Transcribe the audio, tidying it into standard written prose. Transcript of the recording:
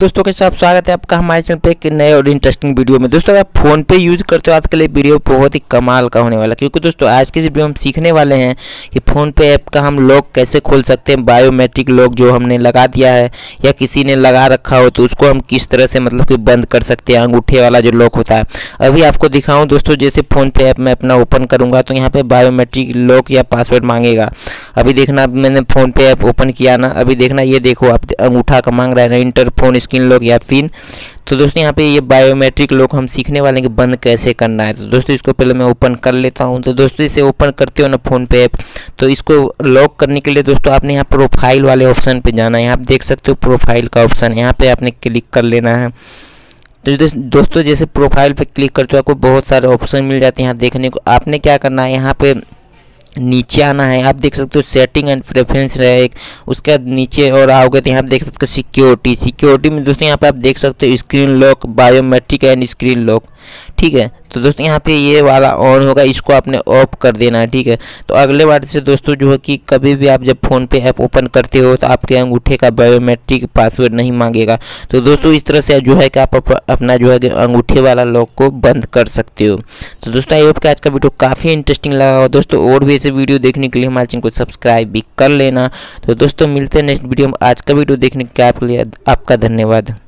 दोस्तों के साथ स्वागत है आपका हमारे चैनल पे एक नए और इंटरेस्टिंग वीडियो में। दोस्तों आप फ़ोन पे यूज़ करते हो आज के लिए वीडियो बहुत ही कमाल का होने वाला है, क्योंकि दोस्तों आज की इस वीडियो हम सीखने वाले हैं कि फ़ोन पे ऐप का हम लॉक कैसे खोल सकते हैं। बायोमेट्रिक लॉक जो हमने लगा दिया है या किसी ने लगा रखा हो तो उसको हम किस तरह से मतलब कि बंद कर सकते हैं, अंगूठे वाला जो लॉक होता है। अभी आपको दिखाऊँ दोस्तों, जैसे फ़ोन पे ऐप मैं अपना ओपन करूँगा तो यहाँ पर बायोमेट्रिक लॉक या पासवर्ड मांगेगा। अभी देखना मैंने फ़ोन पे ऐप ओपन किया ना, अभी देखना ये देखो आप अंगूठा का मांग रहा है ना, इंटर फोन स्क्रीन लॉक या पिन। तो दोस्तों यहाँ पे ये बायोमेट्रिक लॉक हम सीखने वाले हैं कि बंद कैसे करना है। तो दोस्तों इसको पहले मैं ओपन कर लेता हूँ। तो दोस्तों इसे ओपन करते हो ना फ़ोन पे ऐप, तो इसको लॉक करने के लिए दोस्तों आपने यहाँ प्रोफाइल वाले ऑप्शन पे जाना है। यहाँ आप देख सकते हो प्रोफाइल का ऑप्शन, यहाँ पे आपने क्लिक कर लेना है। तो दोस्तों जैसे प्रोफाइल पे क्लिक करते हो आपको बहुत सारे ऑप्शन मिल जाते हैं यहाँ देखने को। आपने क्या करना है, यहाँ पे नीचे आना है। आप देख सकते हो सेटिंग एंड प्रेफरेंस है एक, उसके नीचे और आओगे तो यहाँ आप देख सकते हो सिक्योरिटी में दोस्तों यहाँ पे आप देख सकते हो screen lock, biometric and screen lock. ठीक है, तो दोस्तों यहाँ पे ये वाला ऑन होगा, इसको आपने ऑफ कर देना है। ठीक है, तो अगले बार से दोस्तों जो है कि कभी भी आप जब फ़ोन पे ऐप ओपन करते हो तो आपके अंगूठे का बायोमेट्रिक पासवर्ड नहीं मांगेगा। तो दोस्तों इस तरह से जो है कि आप अपना जो है कि अंगूठे वाला लॉक को बंद कर सकते हो। तो दोस्तों आई होप कि आज का वीडियो काफ़ी इंटरेस्टिंग लगा हो दोस्तों, और भी ऐसे वीडियो देखने के लिए हमारे चैनल को सब्सक्राइब भी कर लेना। तो दोस्तों मिलते हैं नेक्स्ट वीडियो में। आज का वीडियो देखने के लिए आपका धन्यवाद।